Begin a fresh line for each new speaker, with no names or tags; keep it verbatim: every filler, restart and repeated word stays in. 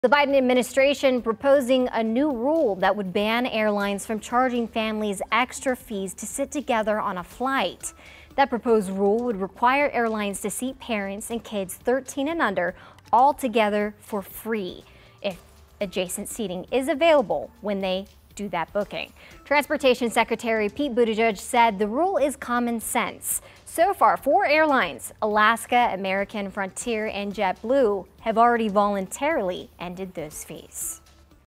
The Biden administration proposing a new rule that would ban airlines from charging families extra fees to sit together on a flight. That proposed rule would require airlines to seat parents and kids thirteen and under all together for free if adjacent seating is available when they do that booking. Transportation Secretary Pete Buttigieg said the rule is common sense. So far, four airlines, Alaska, American, Frontier, and JetBlue, have already voluntarily ended those fees.